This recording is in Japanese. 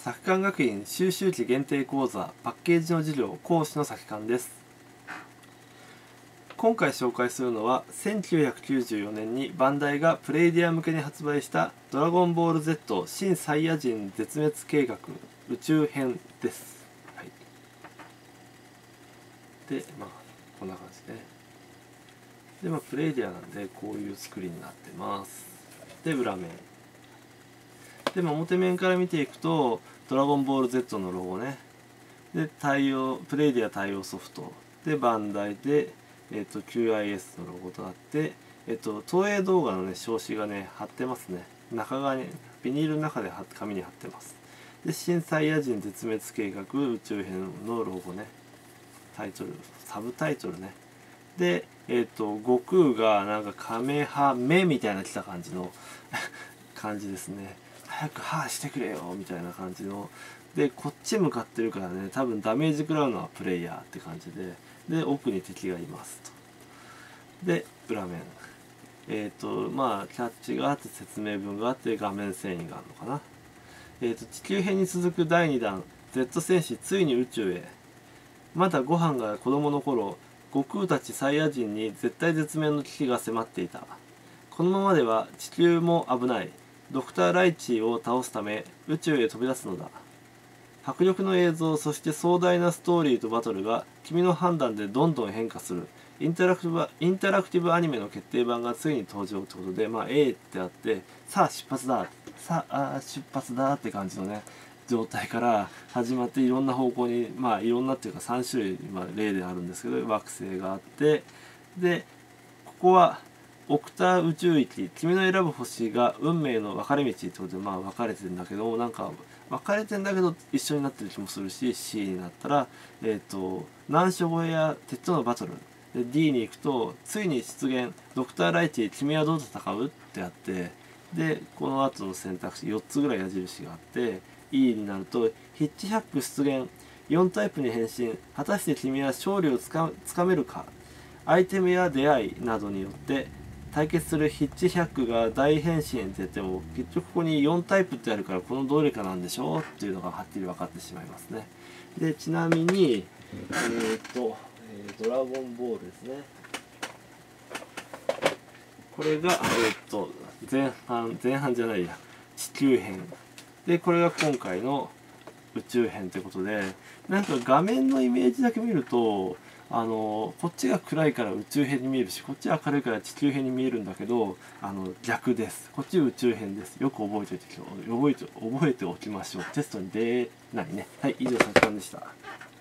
作館学院修習期限定講座パッケージの授業講師の作館です。今回紹介するのは1994年にバンダイがプレイディア向けに発売したドラゴンボール Z 新サイヤ人絶滅計画宇宙編です。はい、で、こんな感じで。で、プレイディアなんでこういう作りになってます。で、裏面。で、表面から見ていくと、ドラゴンボール Z のロゴね。で、プレイディア対応ソフト。で、バンダイで、QIS のロゴとあって、東映動画のね、表紙がね、貼ってますね。中側に、ビニールの中で紙に貼ってます。で、新サイヤ人絶滅計画宇宙編のロゴね。タイトル、サブタイトルね。で、悟空がなんかカメハメみたいな来た感じの感じですね。早く歯してくれよみたいな感じの。で、こっち向かってるからね、多分ダメージ食らうのはプレイヤーって感じで、奥に敵がいますと。で、裏面。キャッチがあって、説明文があって、画面遷移があるのかな。地球編に続く第2弾、Z 戦士ついに宇宙へ。まだご飯が子供の頃、悟空たちサイヤ人に絶体絶命の危機が迫っていた。このままでは地球も危ない。ドクター・ライチを倒すため宇宙へ飛び出すのだ。迫力の映像、そして壮大なストーリーとバトルが君の判断でどんどん変化する。インタラクティブアニメの決定版がついに登場ということで、A ってあって、さあ出発だ、さあ出発だって感じのね、状態から始まって、いろんな方向に、いろんなっていうか3種類、例であるんですけど、惑星があって、で、ここはオクタ宇宙域、君の選ぶ星が運命の分かれ道ってことで、分かれてるんだけど、なんか分かれてんだけど一緒になってる気もするし、 C になったら難所越えや鉄とのバトルで、 D に行くとついに出現、ドクター・ライチ君はどう戦うってあって、でこの後の選択肢4つぐらい矢印があって、 E になるとヒッチハック出現、4タイプに変身、果たして君は勝利をつかめるか。アイテムや出会いなどによって対決するヒッチハックが大変身って言っても、結局ここに4タイプってあるから、このどれかなんでしょうっていうのがはっきり分かってしまいますね。で、ちなみにドラゴンボールですね。これが前半じゃないや、地球編で、これが今回の宇宙編ということで、なんか画面のイメージだけ見ると、こっちが暗いから宇宙編に見えるし、こっちが明るいから地球編に見えるんだけど、逆です。こっち宇宙編です。よく覚えておきましょう。テストに出ないね。はい、以上、さきさんでした。